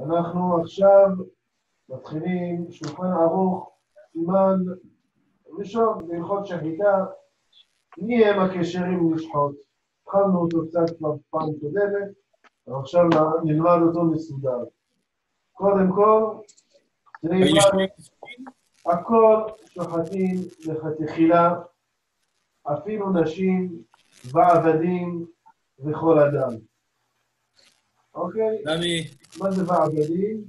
אנחנו עכשיו מתחילים שולחן ערוך, סימן ראשון בהלכות שחיטה. מי הם הכשרים לשחוט? התחלנו אותו קצת כבר פעם קודמת, ועכשיו נלמד אותו מסודר. קודם כל, הכל שוחטים לכתחילה, אפילו נשים ועבדים וכל אדם. אוקיי? מה זה ועבדים?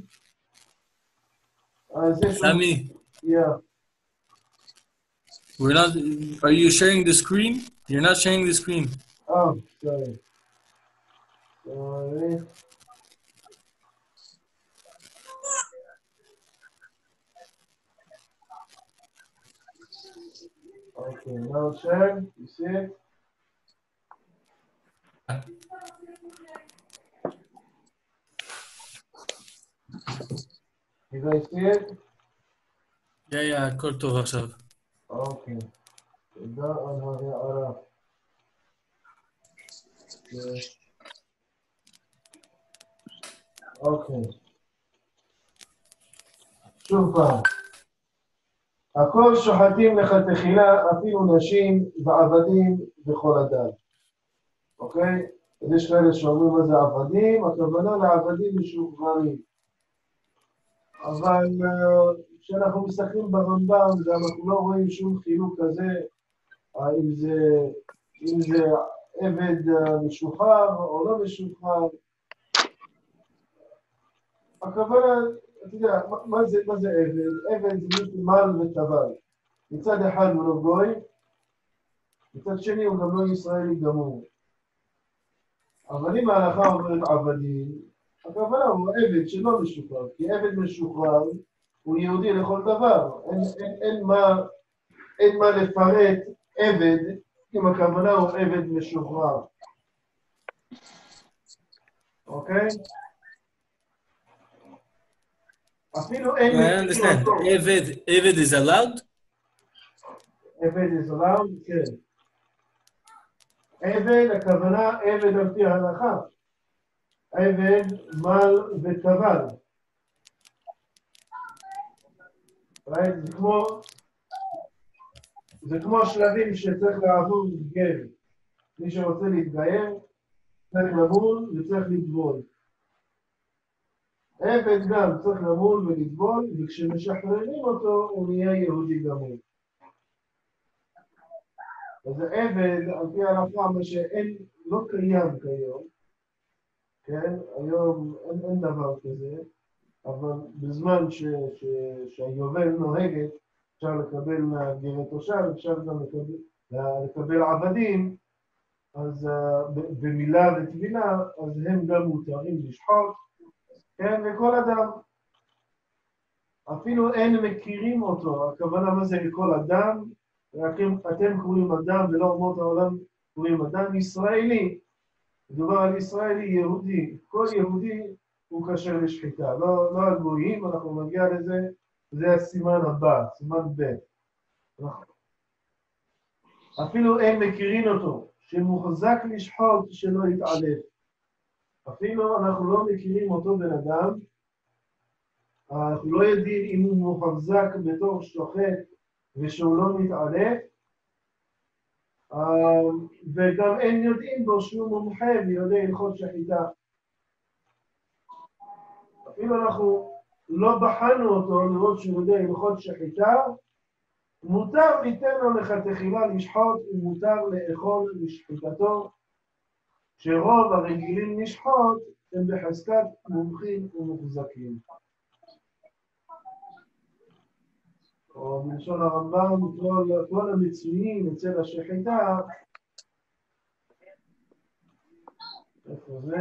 Sami, Yeah. we're not. Are you sharing the screen? You're not sharing the screen. Oh, sorry. Sorry. Okay, now share. You see it? You guys see it? Yeah, הכל טוב עכשיו. Okay. תודה על ההערה. אוקיי. שוב פעם. הכל שוחטים לכתחילה, אפילו נשים ועבדים וכל אדם. אוקיי? יש כאלה שאומרים מה זה עבדים, הכוונה לעבדים משוחררים. אבל כשאנחנו מסתכלים ברמב"ם, אנחנו לא רואים שום חילוק כזה, אם זה עבד משוחרר או לא משוחרר. הכוונה, אתה יודע, מה זה עבד? עבד זה מישהו מל וטבל. מצד אחד הוא לא גוי, מצד שני הוא גם לא ישראלי גמור. אבל אם ההלכה אומרת עבדים, הכוונה הוא עבד שלא משוחרר, כי עבד משוחרר הוא יהודי לכל דבר. אין מה לפרט עבד אם הכוונה הוא עבד משוחרר. אוקיי? אפילו אין... I understand. Eved is allowed? עבד is allowed? כן. עבד, הכוונה עבד על פי ההלכה. עבד, מל וטבל. זה כמו שלבים שצריך לעבור גר. מי שרוצה להתגייר, צריך למול וצריך לטבול. עבד גם צריך למול ולטבול, וכשמשחררים אותו הוא נהיה יהודי גמור. אז העבד, על פי ההלכה, מה שאין, לא קיים כיום, כן? היום אין דבר כזה, אבל בזמן שהיובל נוהגת, אפשר לקבל מהגרי תושב, אפשר גם לקבל עבדים, אז במילה וטבילה, אז הם גם מותרים לשחוט, כן? וכל אדם, אפילו אין מכירים אותו, הכוונה מה זה לכל אדם, אתם קוראים אדם ולא אומות העולם קוראים אדם ישראלי, מדובר על ישראלי יהודי, כל יהודי הוא כשר לשחיטה, לא הגויים, אנחנו נגיע לזה, זה הסימן הבא, סימן ב'. אפילו אין מכירים אותו, שמוחזק לשחוט שלא יתעלף. אפילו אנחנו לא מכירים אותו בן אדם, אנחנו לא יודעים אם הוא מוחזק בתור שוחט ושהוא לא מתעלף, וגם אין יודעים בו שהוא מומחה ויודע הלכות שחיטה. אפילו אנחנו לא בחנו אותו לראות שהוא יודע הלכות שחיטה, מותר ליתן לו לכתחילה לשחוט ומותר לאכול לשחיטתו, שרוב הרגילים לשחוט הם בחזקת מומחים ומוחזקים. או בלשון הרמב"ם, כל המצויים אצל השחיטה, איפה זה?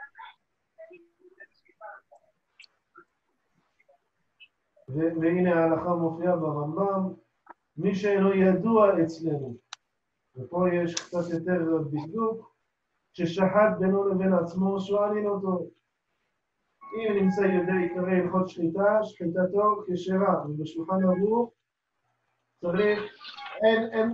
והנה ההלכה מופיעה ברמב"ם, מי שאינו ידוע אצלנו, ופה יש קצת יותר בדיוק, ששחט בינו לבין עצמו שואלים אותו, אם נמצא יודע עיקרי הלכות שחיטה, שחיטתו כשרה, ובשולחן ערוך צריך, אין,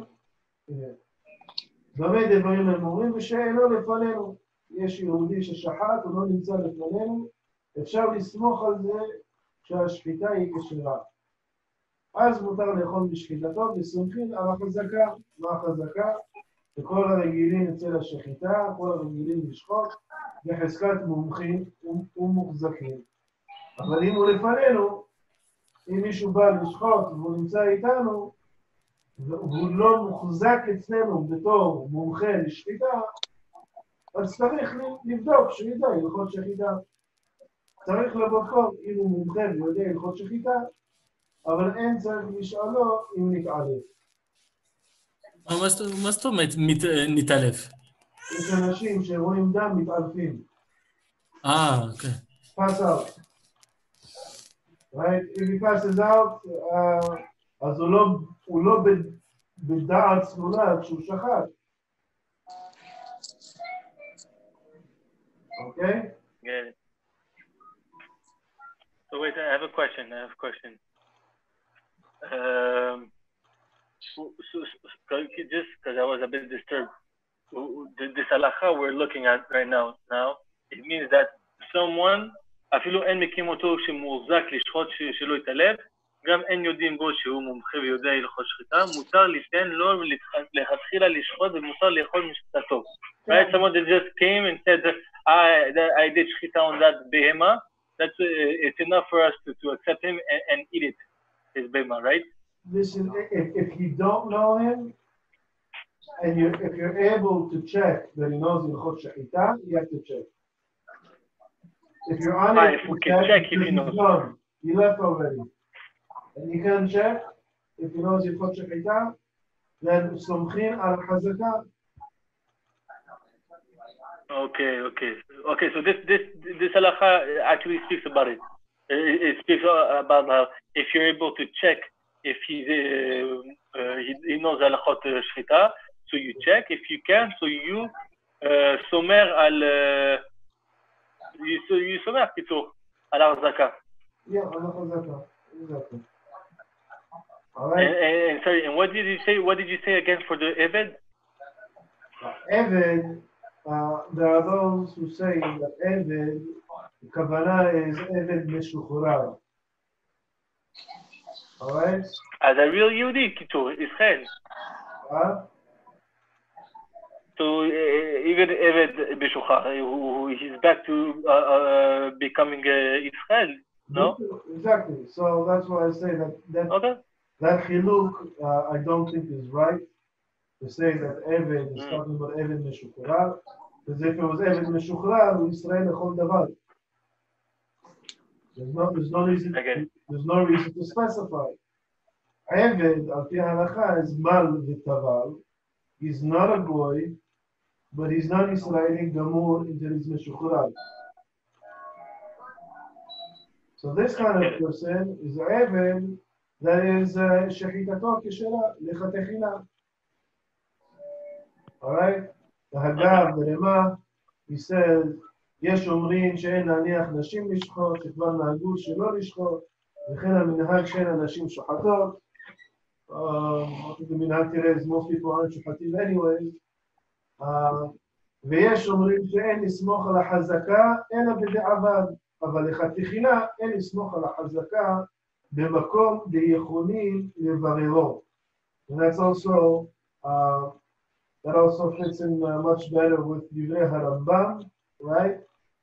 במה דברים הם אומרים, ושאינו לפנינו. יש יהודי ששחט, הוא לא נמצא לפנינו, אפשר לסמוך על זה שהשחיטה היא כשרה. אז מותר לאכול בשחיטתו וסומכים על החזקה. מה החזקה? וכל הרגילים אצל השחיטה, כל הרגילים לשחוט, בחזקת מומחים ומוחזקים. אבל אם הוא לפנינו, אם מישהו בא לשחוט והוא נמצא איתנו, והוא לא מוחזק אצלנו בתור מומחה לשחיטה, אז צריך לבדוק שידע הלכות שחיטה. צריך לבדוק אם הוא מומחה ויודע הלכות שחיטה, אבל אין צריך לשאלו אם נתעלף. מה זאת אומרת נתעלף? יש אנשים שרואים דם מתעלפים. אוקיי. Pass out. Right? If he passes out, אז הוא לא בדעת צלולה כשהוא שחט. Okay? Yeah. So wait, I have a question. Just because I was a bit disturbed, this halacha we're looking at right now, it means that someone, אפילו אין מקים אותו שמוחזק לשחוט שלא יתעלף, גם אין יודעים בו שהוא מומחה ויודע הלכות שחיטה, מותר ליתן לו להתחילה לשחוט ומותר לאכול משחטתו. Right? Someone that just came and said, I did shchita on that behema, it's enough for us to accept him and eat it, his behema, right? Listen, if you don't know him, and if you're able to check that he knows hilchot shechita, you have to check. If you're unable to check if he knows, he left already. And you can check if he knows hilchot shechita, then somchin al chazaka. Okay. So this halacha actually speaks about it. It speaks about how if you're able to check if he knows halachot shchita, so you check. If you can, so you somer al you somer kitzur al hazaka. Yeah, al hazaka. Exactly. All right. And sorry, and what did you say? What did you say again for the eved? Eved. There are those who say that Eved, the Kavanah is Eved Meshuchurar. Alright? As a real Yehudi, Kitur, Israel. So even Eved Meshuchar, he's back to becoming Israel, no? Exactly. So that's why I say that Chiluk, I don't think is right. To say that Eved is talking about Eved Meshuchurar, because if it was Eved Meshuchurar, Israel Echol Davar. There's no reason to specify. Eved, al pi halacha, is mal v'taval. He's not a goy, but he's not Israeli gamur until he's Meshuchurar. So this kind of person is Eved that is shechitato keshera lechatechila. Alright? The Haggav, the Rema, he says, יש אומרים שאין להניח נשים לשחוט, שכבר נהגו שלא לשחוט, וכן המנהג שאין הנשים שוחטות. The מנהג תראה, most people aren't שוחטים anyway. ויש אומרים שאין לסמוך על החזקה, אלא בדיעבד. אבל לכתחילה אין לסמוך על החזקה במקום דיכונים לבררו. And that's also that also fits in much better with Divrei HaRambam, right?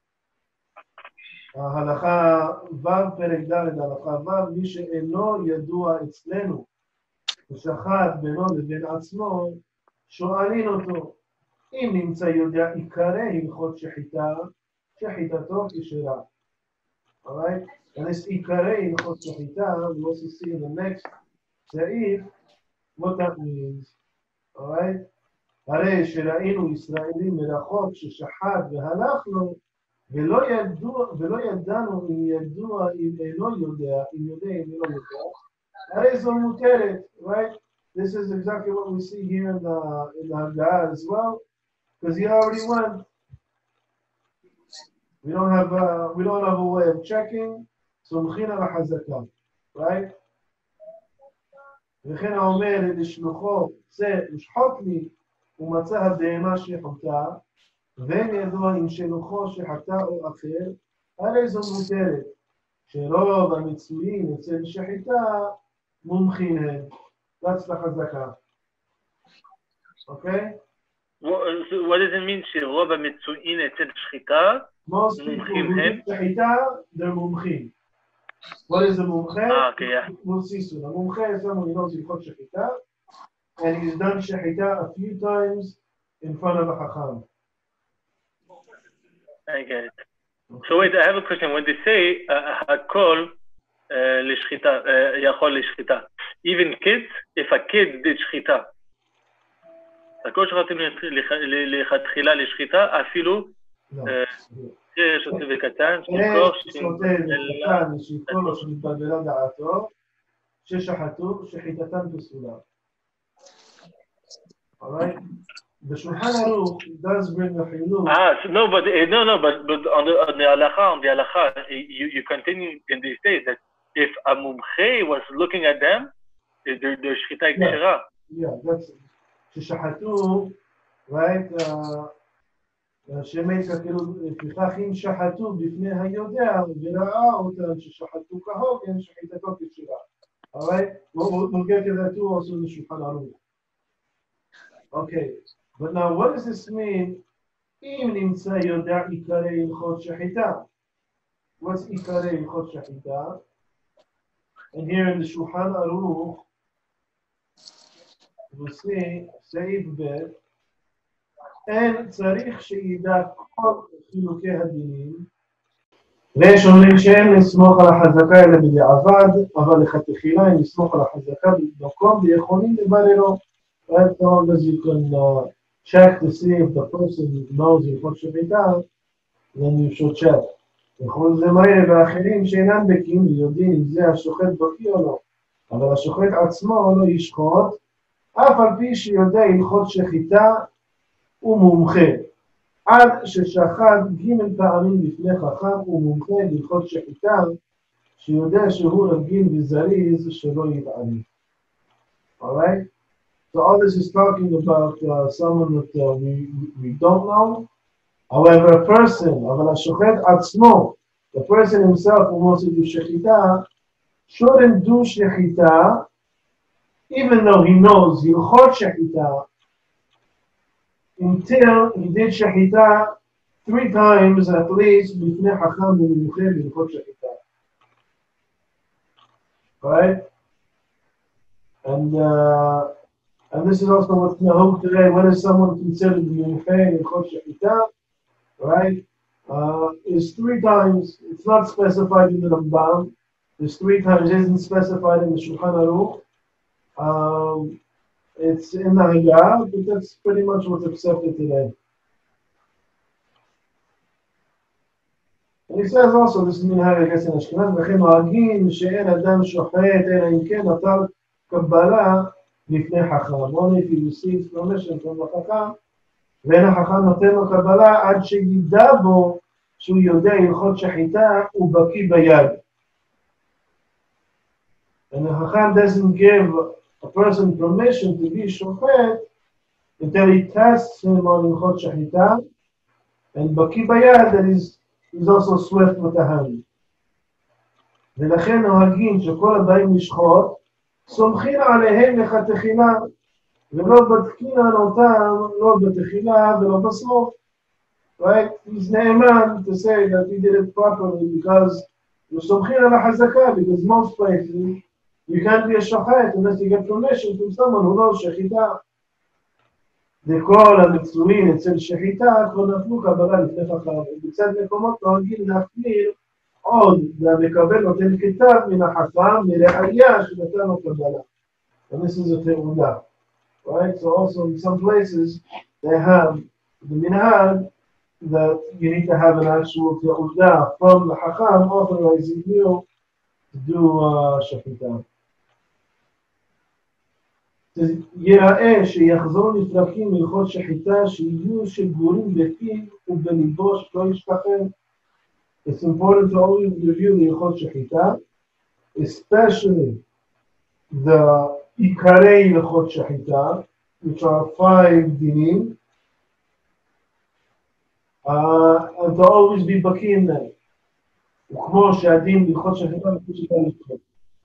הלכה ו' פרק ד' הלכה ו' מי שאינו ידוע אצלנו ושחט בינו לבין עצמו שואלים אותו אם נמצא יודע עיקרי הלכות שחיטה שחיטתו כשרה. Alright? And this עיקרי הלכות שחיטה, we also see in the next סעיף what that means. Alright? הרי שראינו ישראלים מרחוק ששחט והלך לו ולא ידענו אם ידוע אם אינו יודע, אם יודע אם אינו יודע, הרי זו מותרת, right? This is exactly what we see here in the Haggadah as well, because he already went. We don't have a way of checking, סומכים על החזקה, right? וכן האומר לשלוחו, צא לשחוט לי, ומצא הבהמה שחוטה, ואין ידוע אם שלוחו שחטא או אחר, הרי זו מותרת, שרוב המצויים אצל שחיטה מומחים הם. That's the חזקה. אוקיי? What does it mean שרוב המצויים אצל שחיטה Most people who do שחיטה, they're מומחים. What is a מומחה? Okay, yeah. מוסיסון. המומחה is someone who knows הלכות שחיטה, and he's done שחיטה a few times in front of a חכם. I get it. So wait, I have a question. When they say הכל לשחיטה, יכול לשחיטה, even kids, if a kid did שחיטה, הכל שחרתם לכתחילה לשחיטה, אפילו שוטה וקטן, שיכור, שיכור לו שנתבלבלה דעתו, ששחטו, שחיטתם פסולה. Alright? The Shulchan Aruch does bring a chiluk. No, but on the halacha, you continue in these days that if a mumche was looking at them, their shchita kshera. Yeah, that's ששחטו, right? שמייצא כאילו, לפיכך אם שחטו בפני היודע וראה אותם ששחטו כהוג, אין שחיטתו כשרה. Alright? We'll get to that too also in the Shulchan Aruch. Okay, but now what does this mean? אם נמצא יודע עיקרי הלכות שחיטה. What's עיקרי הלכות שחיטה? And here in the Shulchan Aruch, we'll see, סעיף ב' אין צריך שידע כל חילוקי הדינים, ויש אומרים שאין לסמוך על החזקה אלא בדיעבד, אבל לכתחילה אם לסמוך על החזקה במקום ויכולים לבררו. Right, so long as you can check to see if the person knows הלכות שחיטה, then you should check. וכל זה מהר ואחרים שאינם בקיאים ויודעים אם זה השוחט בקיא או לא, אבל השוחט עצמו לא ישחוט, אף על פי שיודע הלכות שחיטה ומומחה, עד ששחט ג' פעמים לפני חכם ומומחה בהלכות שחיטה, שיודע שהוא רגיל וזריז שלא יתעני. Alright? So all this is talking about someone that we don't know. However, a person, אבל השוחט עצמו, the person himself who wants to do shechita, shouldn't do shechita, even though he knows הלכות shechita, until he did shechita 3 times at least לפני חכם ומומחה בהלכות shechita. Right? And this is also what's nahug today. When is someone considered mumche in hilchot shechita? Right? Is 3 times. It's not specified in the Rambam. There's 3 times. It isn't specified in the Shulchan Aruch. It's in the Haggadah, but that's pretty much what's accepted today. And he says also, this is minhag I guess in Ashkenaz, וכן נוהגים שאין אדם שוחט אלא אם כן נטל קבלה לפני חכם. Only if you receive permission from the חכם, ואין החכם נותן לו קבלה עד שידע בו שהוא יודע הלכות שחיטה ובקיא ביד. And the חכם doesn't give a person permission to be shofet until he tests him on הלכות שחיטה, and בקיא ביד, that he's also swift with the hand. ולכן נוהגים שכל הבאים לשחוט, סומכים עליהם לכתחילה, ולא בדקין על אותם, לא בתחילה ולא בסוף. Right? He's נאמן to say that he did it properly because you're סומכים על החזקה, because most places you can't be a shochet unless you get permission from someone who knows שחיטה. וכל המצויים אצל שחיטה כבר נתנו קבלה לפני חכם, ובצד מקומות נוהגים להחמיר עוד, והמקבל נותן כתב מן החכם לראיה שנתן לו קבלה. And this is a תעודה. Right? So also in some places they have the minhag that you need to have an actual תעודה from the חכם authorizing you to do שחיטה. יראה שיחזור לפרקים מלכות שחיטה שיהיו שגורים בפיו ובליבו שלא ישתחרר. It's important to always review the הלכות שחיטה, especially the עיקרי הלכות שחיטה, which are 5 דינים, and to always be בקיא in them. וכמו שהדין בהלכות שחיטה וכמו שחיטה לשחוט.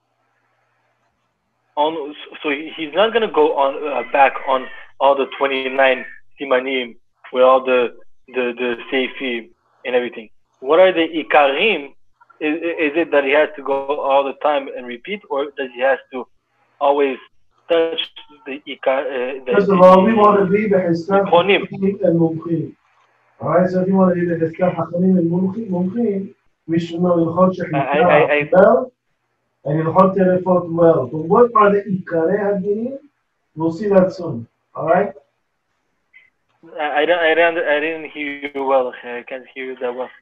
So he's not going to go on back on all the 29 simanim with all the seifim and everything. What are the ikarim? Is it that he has to go all the time and repeat, or does he has to always touch the ikar? First of all, we want to be בחזקת חכמים ומומחים. Alright, so if you want to be בחזקת חכמים ומומחים, we should know הלכות שחיטה well and הלכות טרפות well. But what are the עיקרי הדינים? We'll see that soon. Alright? I didn't hear you well. I can't hear you that well.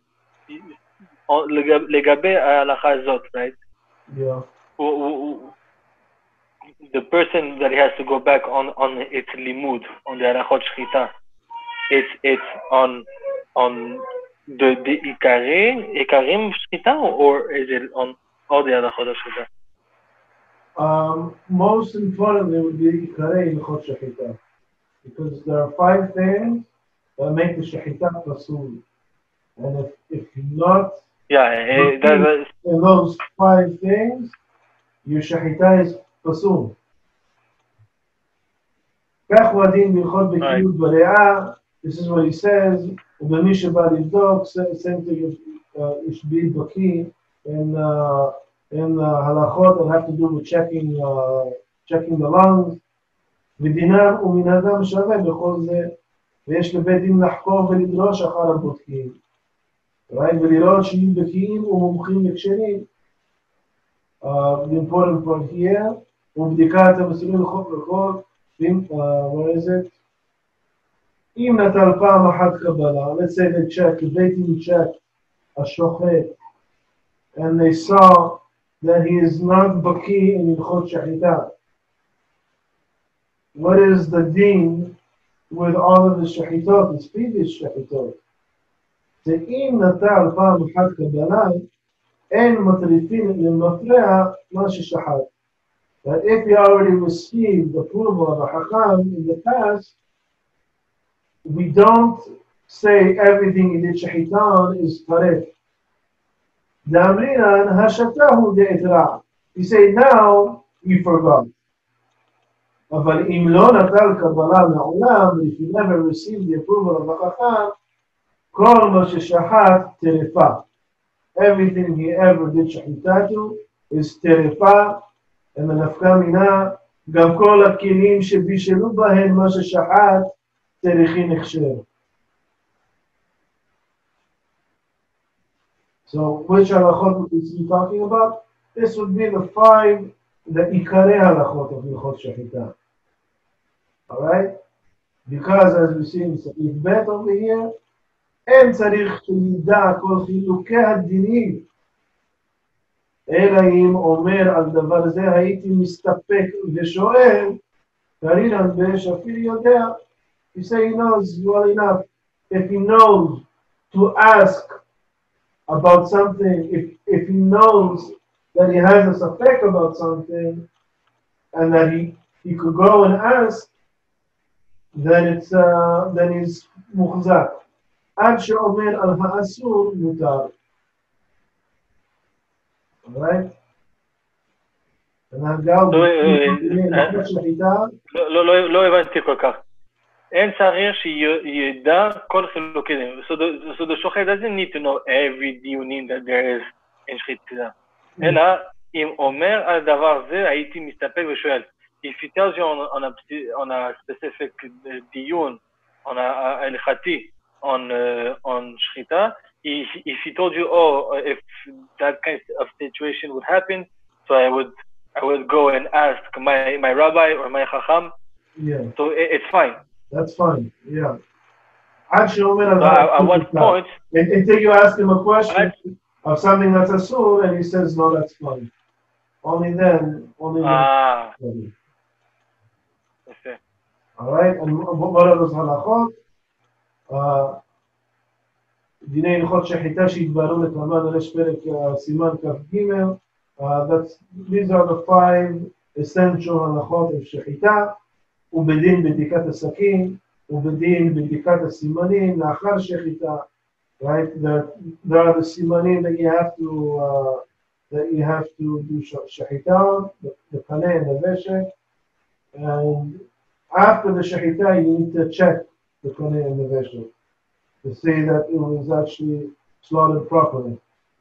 לגבי ההלכה הזאת, right? Yeah. The person that he has to go back on its limud, on the halachot shchita, it's on the ikarim shchita, or is it on all the halachot shchita? Most importantly would be ikarei halachot shchita, because there are 5 things that make the shchita pasul, and if not in those 5 things, your shchita is pasul. כך הוא הדין בהלכות בקיאות בריאה, this is what he says, ובמי שבא לבדוק, same thing is be בקיא, in הלכות that have to do with checking the lungs, ודינם ומנהגם שווה בכל זה, ויש לבית דין לחקור ולדרוש אחר הבודקים, ולראות שיהיו בקיאים ומומחים לקשרים. The important point here, ובדיקת המסורים לכל, what is it? אם נטל פעם אחת קבלה, let's say they checked, the beit din checked a shochet, and they saw that he is not baki in hilchot shechita. What is the din with all of the shechitot, his previous shechitot? אם נטל פעם אחת קבלה, אין מטריפין למפרע מה ששחט. That if he already received the approval of a Hakam in the past, we don't say everything in the Shahitan is correct. We say now you forgot. But if you never received the approval of a Hakam, everything he ever did Shahitatu is Terefa. ומנפקה מינה, גם כל הכלים שבישלו בהם מה ששחט, צריכים הכשר. So, which halachot is he talking about? This would be the 5, the ikare halachot of hilchot shechita. Alright? Because as we see in Sa'if Bet over here, אין צריך שידע כל חילוקי הדינים, אלא אם אומר על דבר זה הייתי מסתפק ושואל, קרינן בשפיר יודע, he say he knows well enough, if he knows to ask about something, if he knows that he has a suffix about something, and that he could go and ask, then he's מוחזק. עד שאומר על האסור מותר. Right? לא הבנתי כל כך. אין צריך שידע כל חילוקי דין. So the shochet doesn't need to know every דיונים that there is in שחיטה. אלא אם אומר על דבר זה הייתי מסתפק ושואל. If he tells you on a specific דיון, on a הלכתי, on שחיטה, if he told you, if that kind of situation would happen, so I would go and ask my rabbi or my chacham. Yeah. So it's fine. That's fine. Yeah. Actually, at what point? Until you ask him a question of something that's asur, and he says, no, that's fine. Only then. Okay. All right. And what are those halachot? דיני הלכות שחיטה שהתבהרו לקרמן, יש פרק סימן כ"ג. These are the 5 essential הלכות של שחיטה, ובדין בדיקת הסכין, ובדין בדיקת הסימנים לאחר שחיטה, right? There are the simanim that you have to do shahita, the paneh and the veshek, and after the shahita you need to check the paneh and the veshek to see that it was actually slaughtered properly.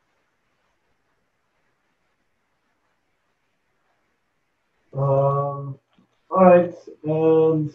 All right, and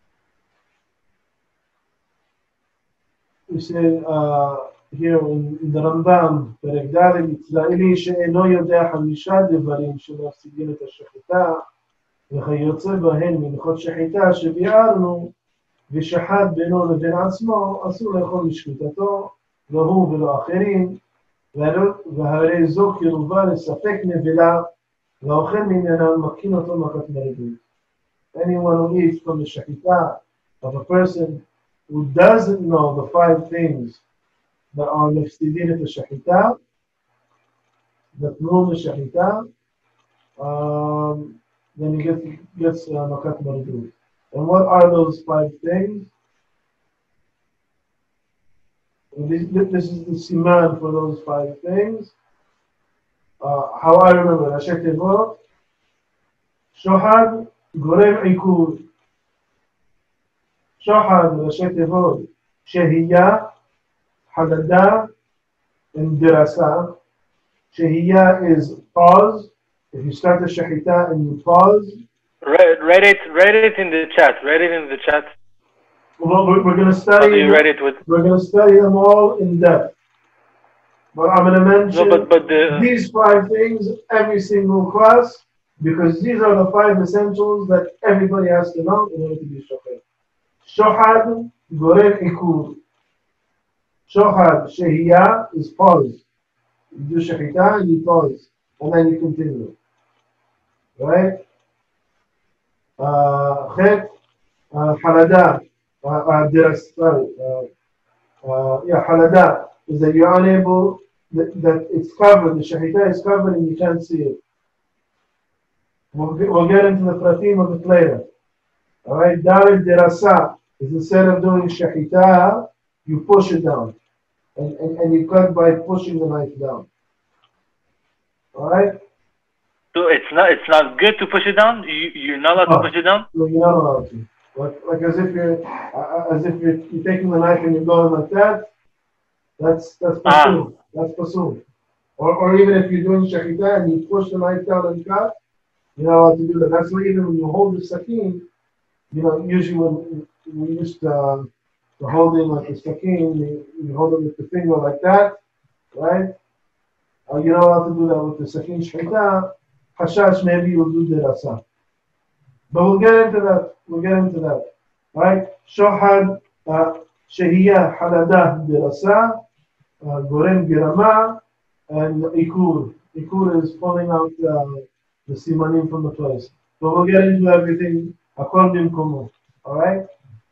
we say here in the Rambam, פרק ד' ישראלי שאינו יודע 5 דברים שמפסידים את השחיטה וכיוצא בהן מנחות שחיטה שביארנו ושחט בינו לבין עצמו, אסור לאכול משחיטתו, לא הוא ולא אחרים, והרי זו קרובה לספק נבלה, והאוכל ממנה מקין אותו מכת מרידות. Anyone who eats from the shahita of a person who doesn't know the 5 things that are mefsidin at the shahita, that rule the shahita, then he gets makat maridut. And what are those 5 things? This is the siman for those 5 things. How I remember, Rashek Tevot, Shohad, Gorem Ikur. Shohad, Rashek Tevot, Shehiyah, Hadada, and Dirasa. Shehiyah is pause. If you start the shahita and you pause. Write it in the chat. Write it in the chat. Well, we're going to study. How do you write it with? We're going to study them all in depth. But I'm going to mention these 5 things every single class because these are the 5 essentials that everybody has to know in order to be shohad. Shohad, gorem ikur. Shohad, shehiyah is pause. You do shahita and you pause, and then you continue. Right? Chet, halada, halada is that you're unable, that it's covered, the shahita is covered and you can't see it. We'll get into the pratim of it later. Alright, dalit dirasa is instead of doing shahita, you push it down. And you cut by pushing the knife down. Alright? So it's not good to push it down? You're not allowed to push it down? No, you're not allowed to. Like as if you're taking the knife and you're going like that. That's pasul. That's pasul. Or even if you're doing shahita and you push the knife down and cut, you're not allowed to do that. That's why even when you hold the sakin, usually when we used to hold it like a sakin, you hold it with the finger like that, right? You're not allowed to do that with the sakin shahita. Hashash, maybe you'll do the rasa. But we'll get into that. Right? Shohad, Shehiyah, Halada, Dirasa, Gorem, Girama, and Ikur. Ikur is pulling out the simanim from the place. But we'll get into everything according to Kumu. Alright?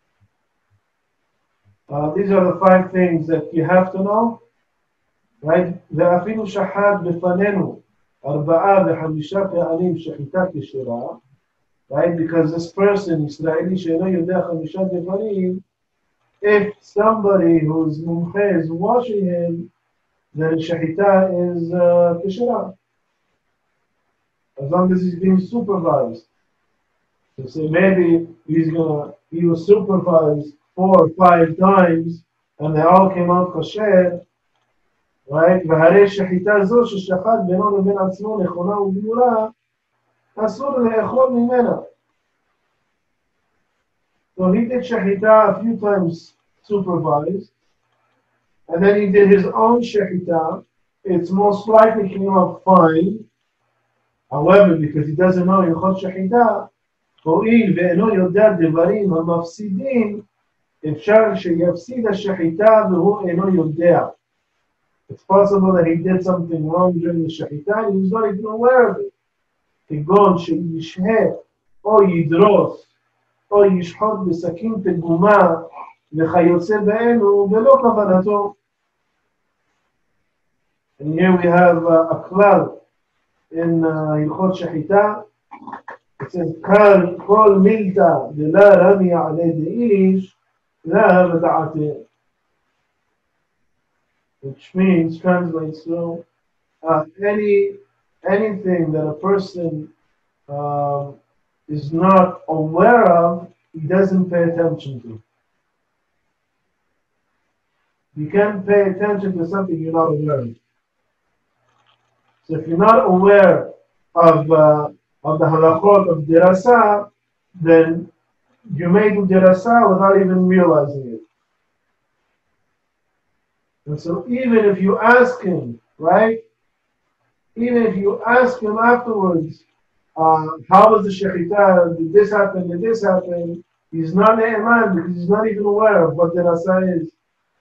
These are the 5 things that you have to know. Right? ואפילו שחט בפנינו 4 ו5 פעמים שחיטה כשרה. Right? Because this person, Israeli שאינו יודע 5 דברים, if somebody who's mumche is washing him, then shahita is keshera. As long as he's being supervised. So say maybe he was supervised 4 or 5 times and they all came out kosher, right? והרי שחיטה זו ששחט בינו לבין עצמו נכונה וגמורה, אסור לאכול ממנה. So he did shahita a few times supervised, and then he did his own shahita. It's most likely came out fine. However, because he doesn't know Hilchot shahita, הואיל ואינו יודע דברים המפסידים, אפשר שיפסיד השחיטה והוא אינו יודע. It's possible that he did something wrong during the shahita and he was not even aware of it. כגון שישהה או ידרוס או ישחוט בסכין פגומה וכיוצא באלו ולא כוונתו. And here we have a klal in Hilchot shahita. It says, כל מילתא דלה רמי עלי דאיש לה בדעתה. which means, translates to anything that a person is not aware of, he doesn't pay attention to. You can't pay attention to something you're not aware of. So if you're not aware of the halachot of dirasa, then you may do dirasa without even realizing it. And so even if you ask him, right? Even if you ask him afterwards, how was the shechita? Did this happen? Did this happen? He's not ne'eman because he's not even aware of what dirasa is.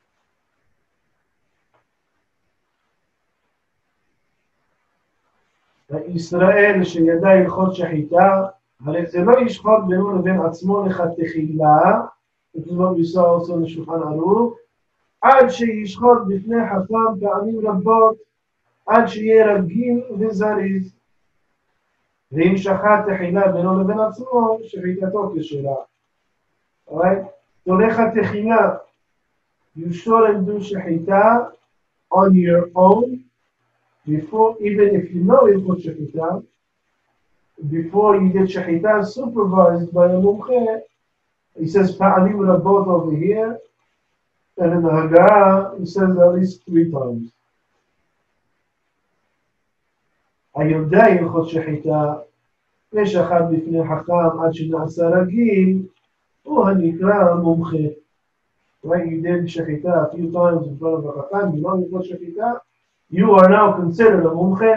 ישראל שידע הלכות שחיטה, הרי זה לא ישחוט בינו לבין עצמו לכתחילה, וכמו ביסוע עושה לשולחן ערוך, עד שישחוט בפני חכם פעמים רבות, עד שיהיה רגיל וזריז. ואם שחט תחילה בינו לבין עצמו, שחיטתו כשלה. Alright? תולך התחילה, you shouldn't do שחיטה on your own, before, even if you know Hilchot Shechita, before you did Shechita supervised by a mumche, he says Pa'alim Rabot over here, and in the Haggadah he says at least 3 times. היודע הלכות שחיטה, ושחט בפני חכם עד שנעשה רגיל, הוא הנקרא מומחה. Right, you did שחיטה a few times in front of a חכם, you know הלכות שחיטה, you are now considered a mumche.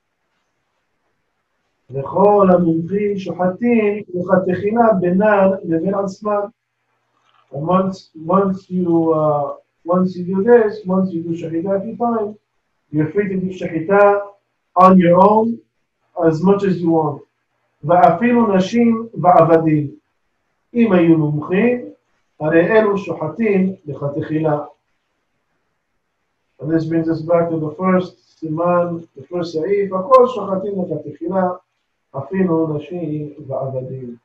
וכל המומחים שוחטים לכתחילה בינם לבין עצמם. And once you do this, once you do shechita a few times, you're free to do shechita on your own as much as you want. ואפילו נשים ועבדים. אם היו מומחים, הרי אלו שוחטים לכתחילה. And this brings us back to the first siman, the first sa'if. הכל שוחטים לכתחילה, אפילו נשים ועבדים.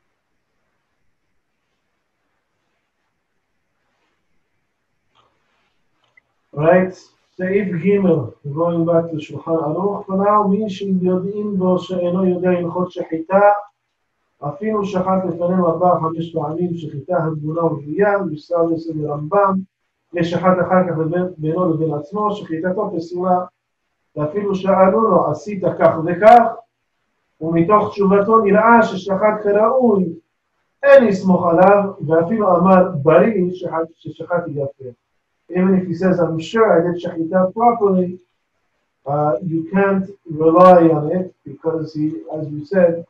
Right, סעיף ג' going back to שולחן ערוך. For now, מי שיודעים בו שאינו יודע הלכות שחיטה, אפילו שחט לפנינו 4-5 פעמים שחיטה הגונה ורבייה, משרד לסד הרמב"ם, ושחט אחר כך בינו לבין עצמו, שחיטתו פסולה, ואפילו שאלו לו, עשית כך וכך, ומתוך תשובתו נראה ששחט כראוי, אין לסמוך עליו, ואפילו אמר בריא ששחט יפה. Even if he says, I'm sure I did shechita properly, you can't rely on it because he, as we said,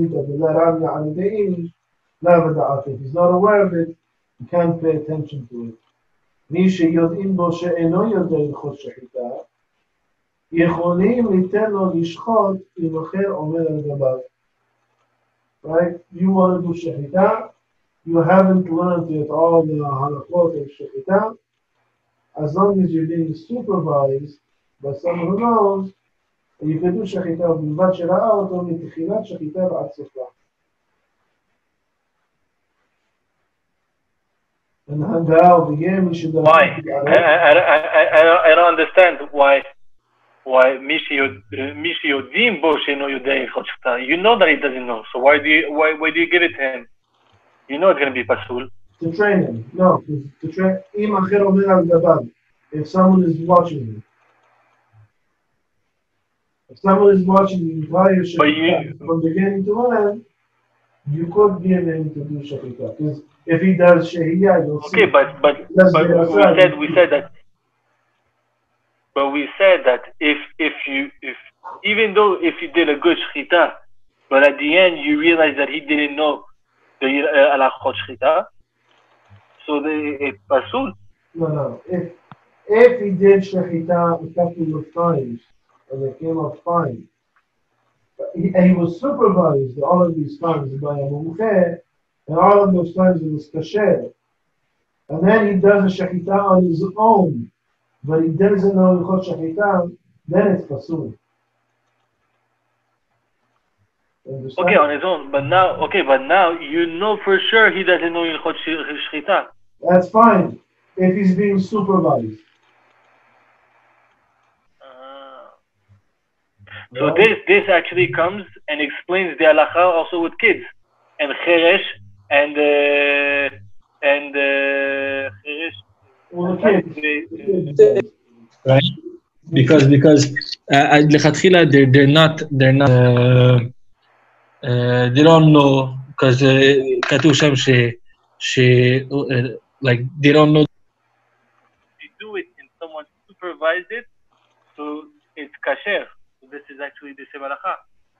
if he's not aware of it, you can't pay attention to it. מי שיודעים בו שאינו יודע הלכות שחיטה, יכולים ליתן לו לשחוט אם אחר עומד על גביו. Right? You want to do shechita, you haven't learned yet all the halachot of shechita. As long as you're being supervised by someone who knows, you can do shechita ובלבד שראה אותו מתחילת שחיטה ועד סופה. And Haggadah over here, why? I don't understand why מי שיודעים בו שאינו יודע הלכות שחיטה. You know that he doesn't know, so why do you give it to him? You know it's going to be pasul. To train him, no, to train. If someone is watching you, the entire shechita from beginning to end, you could give him to do shechita. Because if he does shehiyah, you'll see. Okay, but we said that if even though if he did a good shechita, but at the end you realize that he didn't know the halachot shechita, so it's pasul. No. If he did shechita a couple of times and it came out fine, he was supervised all of these times by a mumche, and all of those times it was kasher, and then he does a shechita on his own, but he doesn't know hilchot shechita, then it's pasul. Okay, on his own, but now you know for sure he doesn't know hilchot shechita. That's fine if he's being supervised. So this actually comes and explains the halacha also with kids and cheresh and cheresh. Well, the kids. Right? Because לכתחילה they're not they don't know because כתוב שם like they don't know. You do it and someone supervise it, so it's kasher. So this is actually the same halacha.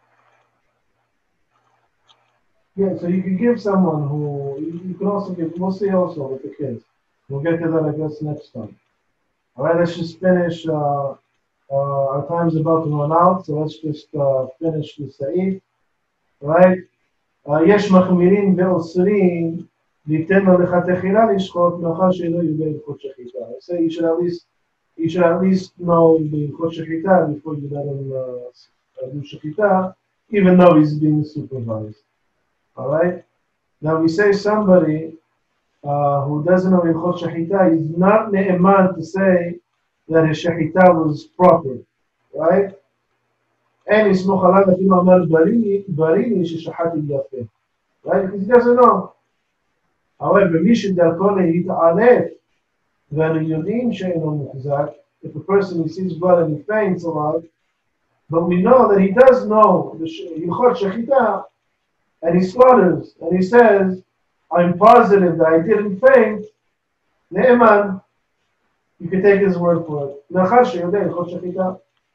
Yeah, so you can give someone who you can also give. We'll see also with the kids. We'll get to that, I guess, next time. All right, let's just finish. Our time's about to run out, so let's just finish the sa'if. Right? יש מחמירים ואוסרים ליתן לו לכתחילה לשחוט מאחר שאינו יודע הלכות שחיטה. I say you should at least know the הלכות שחיטה before you let him do שחיטה, even though he's being supervised. All right? Now we say somebody who doesn't know הלכות שחיטה is not נאמן to say that his שחיטה was proper. Right? אין לסמוך עליו אפילו אמר בריני ששחטתי יפה. Right? Because he doesn't know. However, מי שדרכו להתערף ואנו יודעים שאינו מוחזק, if a person sees blood and he faints a lot, but we know that he does know the הלכות שחיטה, and he slaughters, and he says, I'm positive that I didn't faint, נאמן, you can take his word for it. מאחר שיודע הלכות שחיטה.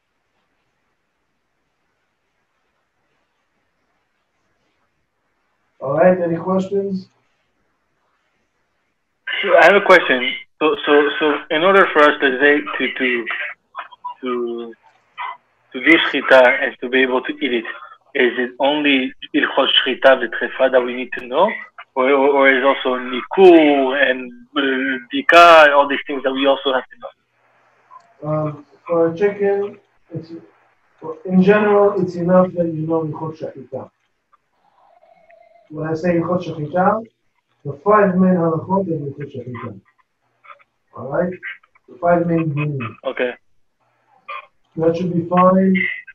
All right, any questions? So I have a question. So in order for us today to do shchita and to be able to eat it, is it only ilchot shchita v'trefa that we need to know, or is also nikur and bdika and all these things that we also have to know? For a chicken, in general, it's enough that you know ilchot shchita. When I say ilchot shechita, the 5 main halachot of ilchot shechita. All right, the 5 main meanings. Okay. That should be fine.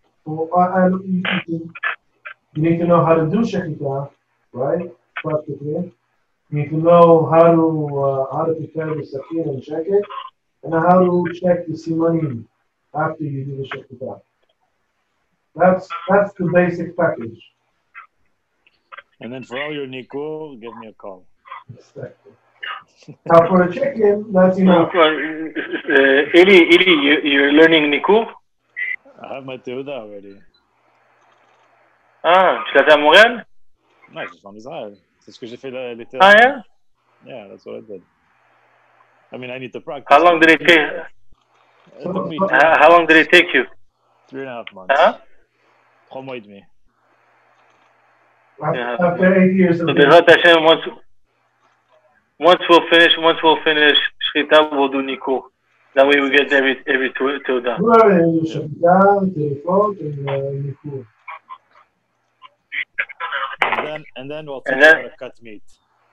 You need to know how to do shechita, right? Practically, you need to know how to prepare the sakin and check it, and how to check the simanim after you do the shechita. That's the basic package. And then for all your nikur, give me a call. Exactly. Now for a chicken, that's enough. Eli, you're learning nikur? I have my teuda already. Tu l'as fait à Montréal? Non, je suis en Israël. C'est ce que j'ai fait l'été. Ah, yeah? Yeah, that's what I did. I mean, I need to practice. How long did it take? How long did it take you? 3.5 months. Huh? 3 mois et demi. After 8 years of Bezrat Hashem, once we'll finish shchita, we'll do nikur. That way we get every teuda. And then we'll teach how to cut meat.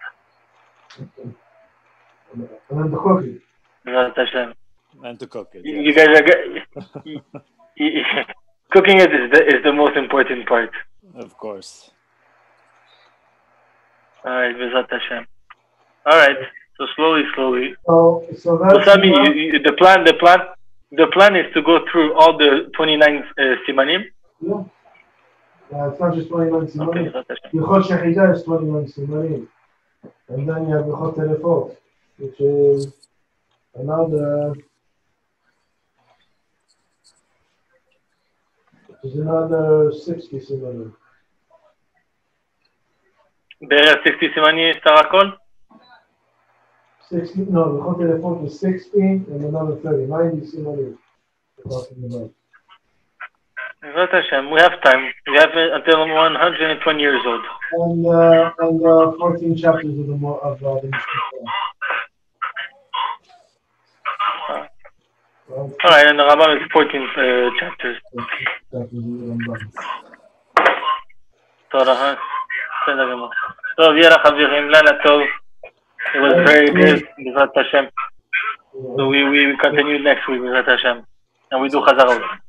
And then the cooking. Bezrat Hashem. And to cook it. You guys are cooking it is the most important part. Of course. All right, Bezrat Hashem. All right, so slowly. So that's Sami, the plan is to go through all the 29 simanim. Yeah. It's not just 29 simanim. Okay, Yechot shechita is 21 simanim, and then you have Yechot terefot, which is another 60 simanim. בערך 60 סימני סך הכל? 60, no, the Yechot is 60 and another 30, 90 simanim. Bezrat Hashem, we have time. We have until 120 years old. And 14 chapters of the Mishnah. All right, and the Rambam is 14 chapters. תודה, בסדר גמור. טוב, יאללה חברים, לילה טוב. It was very good, Bezrat Hashem. So we continue next week, Bezrat Hashem. And we do חזרות.